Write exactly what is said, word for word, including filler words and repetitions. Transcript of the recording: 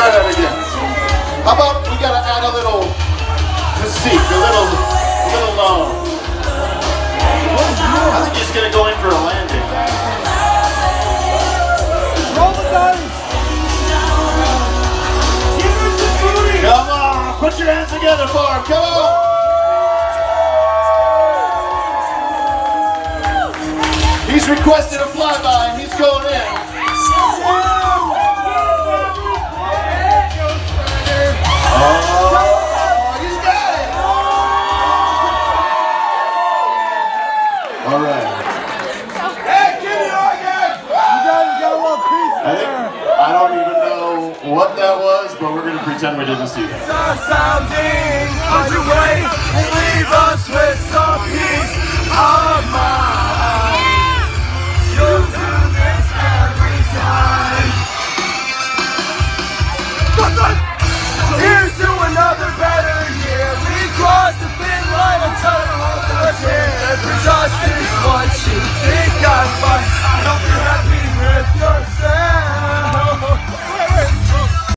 try that again. How about we gotta add a little physique, a little, a little long. I think he's gonna go in for a landing. Roll the dice. Come on, put your hands together for him. Come on. He's requested a flyby and he's going in. Oh, he's got it! All right. Hey, Kenny Logan! You guys got a little piece I think, I don't even know what that was, but we're going to pretend we didn't see that. Sounding on your way, leave us with some peace of mind.